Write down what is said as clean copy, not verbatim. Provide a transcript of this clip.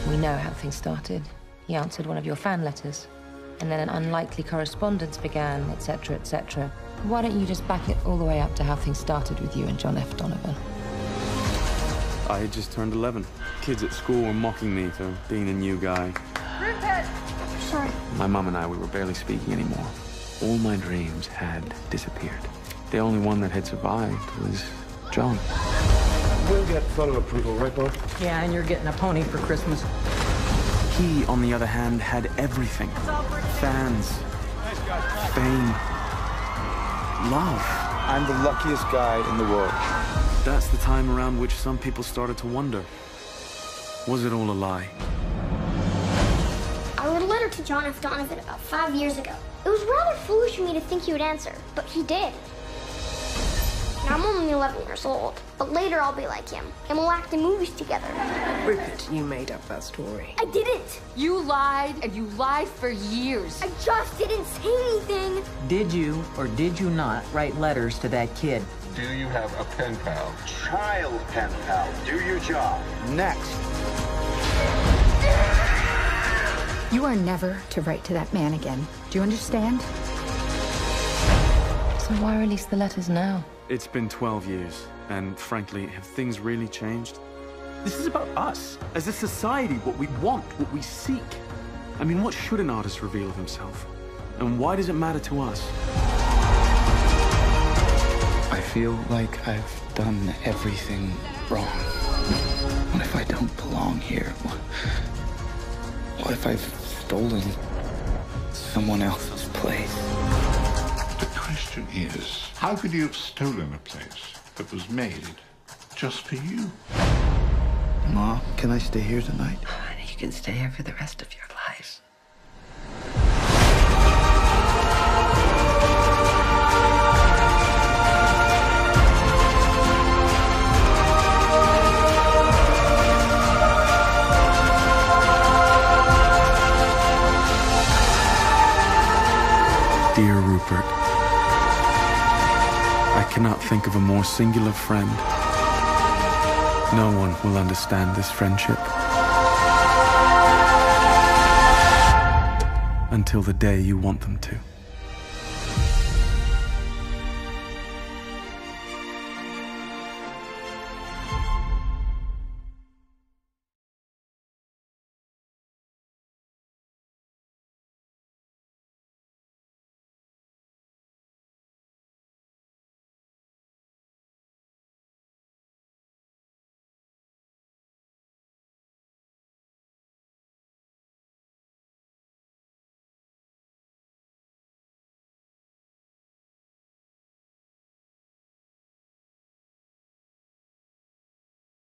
We know how things started. He answered one of your fan letters, and then an unlikely correspondence began, etc., etc. Why don't you just back it all the way up to how things started with you and John F. Donovan? I had just turned 11. Kids at school were mocking me for being a new guy. Rupert! Sorry. My mom and I, we were barely speaking anymore. All my dreams had disappeared. The only one that had survived was John. We'll get photo approval, right, Bob? Yeah, and you're getting a pony for Christmas. He, on the other hand, had everything. Fans, fame, love. I'm the luckiest guy in the world. That's the time around which some people started to wonder, was it all a lie? I wrote a letter to John F. Donovan about 5 years ago. It was rather foolish of me to think he would answer, but he did. Now, I'm only 11 years old, but later I'll be like him, and we'll act in movies together. Rupert, you made up that story. I didn't! You lied, and you lied for years. I just didn't say anything! Did you or did you not write letters to that kid? Do you have a pen pal? Child pen pal. Do your job. Next. You are never to write to that man again. Do you understand? So why release the letters now? It's been 12 years, and frankly, have things really changed? This is about us, as a society, what we want, what we seek. I mean, what should an artist reveal of himself? And why does it matter to us? I feel like I've done everything wrong. What if I don't belong here? What if I've stolen someone else's place? The question is, how could you have stolen a place that was made just for you? Ma, can I stay here tonight? You can stay here for the rest of your life. Dear Rupert, I cannot think of a more singular friend. No one will understand this friendship until the day you want them to.